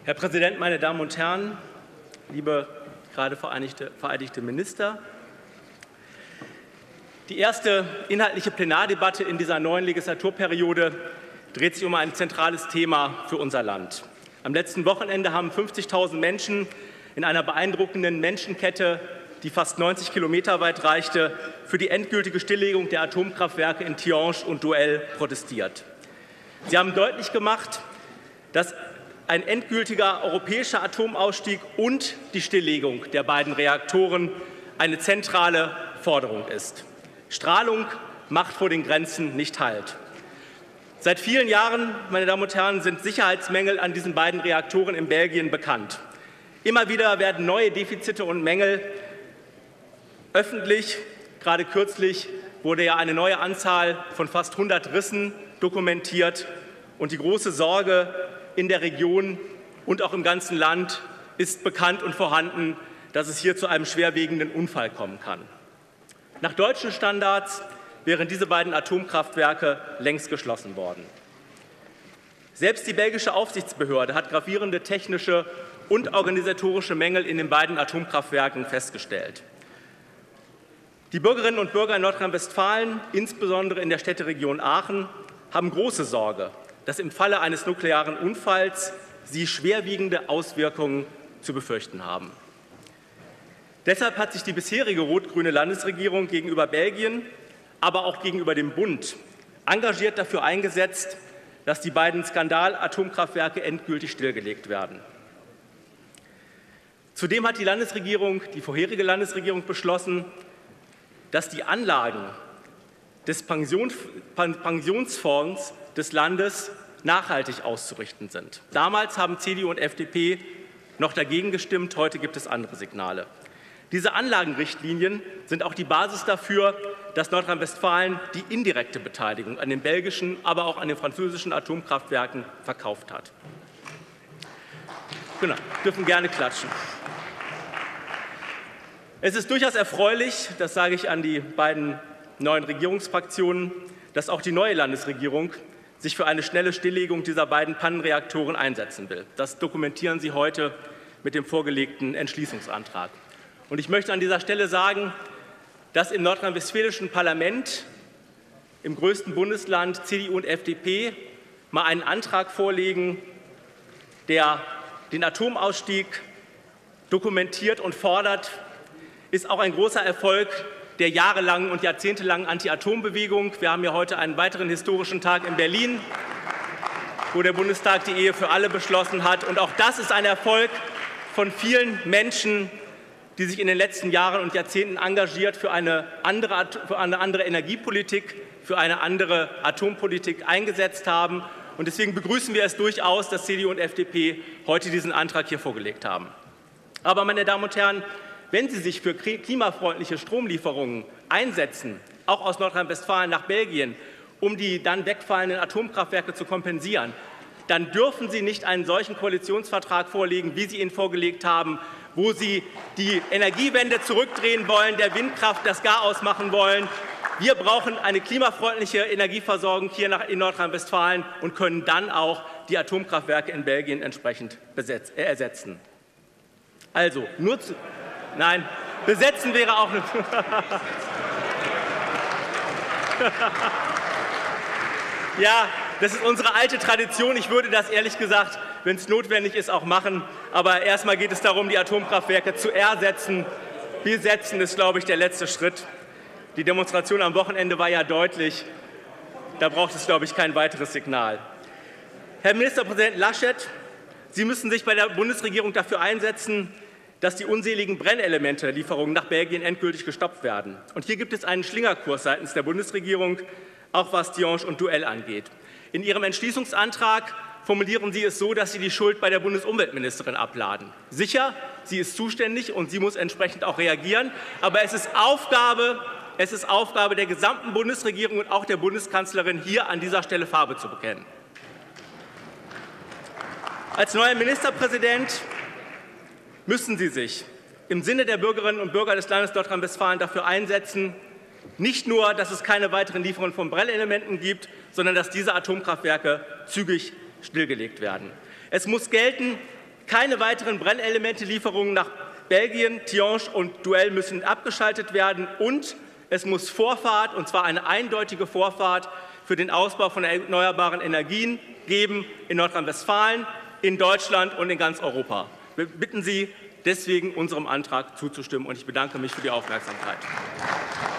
Herr Präsident, meine Damen und Herren, liebe gerade vereidigte Minister! Die erste inhaltliche Plenardebatte in dieser neuen Legislaturperiode dreht sich um ein zentrales Thema für unser Land. Am letzten Wochenende haben 50.000 Menschen in einer beeindruckenden Menschenkette, die fast 90 Kilometer weit reichte, für die endgültige Stilllegung der Atomkraftwerke in Tihange und Doel protestiert. Sie haben deutlich gemacht, dass ein endgültiger europäischer Atomausstieg und die Stilllegung der beiden Reaktoren eine zentrale Forderung ist. Strahlung macht vor den Grenzen nicht Halt. Seit vielen Jahren, meine Damen und Herren, sind Sicherheitsmängel an diesen beiden Reaktoren in Belgien bekannt. Immer wieder werden neue Defizite und Mängel öffentlich. Gerade kürzlich wurde ja eine neue Anzahl von fast 100 Rissen dokumentiert. Und die große Sorge in der Region und auch im ganzen Land ist bekannt und vorhanden, dass es hier zu einem schwerwiegenden Unfall kommen kann. Nach deutschen Standards wären diese beiden Atomkraftwerke längst geschlossen worden. Selbst die belgische Aufsichtsbehörde hat gravierende technische und organisatorische Mängel in den beiden Atomkraftwerken festgestellt. Die Bürgerinnen und Bürger in Nordrhein-Westfalen, insbesondere in der Städteregion Aachen, haben große Sorge, dass im Falle eines nuklearen Unfalls sie schwerwiegende Auswirkungen zu befürchten haben. Deshalb hat sich die bisherige rot-grüne Landesregierung gegenüber Belgien, aber auch gegenüber dem Bund engagiert dafür eingesetzt, dass die beiden Skandal-Atomkraftwerke endgültig stillgelegt werden. Zudem hat die vorherige Landesregierung beschlossen, dass die Anlagen des Pensionsfonds des Landes nachhaltig auszurichten sind. Damals haben CDU und FDP noch dagegen gestimmt, heute gibt es andere Signale. Diese Anlagenrichtlinien sind auch die Basis dafür, dass Nordrhein-Westfalen die indirekte Beteiligung an den belgischen, aber auch an den französischen Atomkraftwerken verkauft hat. Genau, dürfen gerne klatschen. Es ist durchaus erfreulich, das sage ich an die beiden neuen Regierungsfraktionen, dass auch die neue Landesregierung sich für eine schnelle Stilllegung dieser beiden Pannenreaktoren einsetzen will. Das dokumentieren Sie heute mit dem vorgelegten Entschließungsantrag. Und ich möchte an dieser Stelle sagen, dass im nordrhein-westfälischen Parlament, im größten Bundesland CDU und FDP, mal einen Antrag vorlegen, der den Atomausstieg dokumentiert und fordert, ist auch ein großer Erfolg der jahrelangen und jahrzehntelangen Anti-Atom-Bewegung. Wir haben ja heute einen weiteren historischen Tag in Berlin, wo der Bundestag die Ehe für alle beschlossen hat. Und auch das ist ein Erfolg von vielen Menschen, die sich in den letzten Jahren und Jahrzehnten engagiert für eine andere Energiepolitik, für eine andere Atompolitik eingesetzt haben. Und deswegen begrüßen wir es durchaus, dass CDU und FDP heute diesen Antrag hier vorgelegt haben. Aber, meine Damen und Herren, wenn Sie sich für klimafreundliche Stromlieferungen einsetzen, auch aus Nordrhein-Westfalen nach Belgien, um die dann wegfallenden Atomkraftwerke zu kompensieren, dann dürfen Sie nicht einen solchen Koalitionsvertrag vorlegen, wie Sie ihn vorgelegt haben, wo Sie die Energiewende zurückdrehen wollen, der Windkraft das Gar ausmachen wollen. Wir brauchen eine klimafreundliche Energieversorgung hier in Nordrhein-Westfalen und können dann auch die Atomkraftwerke in Belgien entsprechend ersetzen. Also, nein, besetzen wäre auch eine. Ja, das ist unsere alte Tradition. Ich würde das ehrlich gesagt, wenn es notwendig ist, auch machen. Aber erstmal geht es darum, die Atomkraftwerke zu ersetzen. Besetzen ist, glaube ich, der letzte Schritt. Die Demonstration am Wochenende war ja deutlich. Da braucht es, glaube ich, kein weiteres Signal. Herr Ministerpräsident Laschet, Sie müssen sich bei der Bundesregierung dafür einsetzen, dass die unseligen Brennelemente-Lieferungen nach Belgien endgültig gestoppt werden. Und hier gibt es einen Schlingerkurs seitens der Bundesregierung, auch was Tihange und Doel angeht. In Ihrem Entschließungsantrag formulieren Sie es so, dass Sie die Schuld bei der Bundesumweltministerin abladen. Sicher, sie ist zuständig und sie muss entsprechend auch reagieren. Aber es ist Aufgabe der gesamten Bundesregierung und auch der Bundeskanzlerin, hier an dieser Stelle Farbe zu bekennen. Als neuer Ministerpräsident müssen Sie sich im Sinne der Bürgerinnen und Bürger des Landes Nordrhein-Westfalen dafür einsetzen, nicht nur, dass es keine weiteren Lieferungen von Brennelementen gibt, sondern dass diese Atomkraftwerke zügig stillgelegt werden. Es muss gelten, Keine weiteren Brennelemente-Lieferungen nach Belgien, Tihange und Douai müssen abgeschaltet werden. Und es muss Vorfahrt, und zwar eine eindeutige Vorfahrt, für den Ausbau von erneuerbaren Energien geben in Nordrhein-Westfalen, in Deutschland und in ganz Europa. Wir bitten Sie deswegen, unserem Antrag zuzustimmen. Und ich bedanke mich für die Aufmerksamkeit.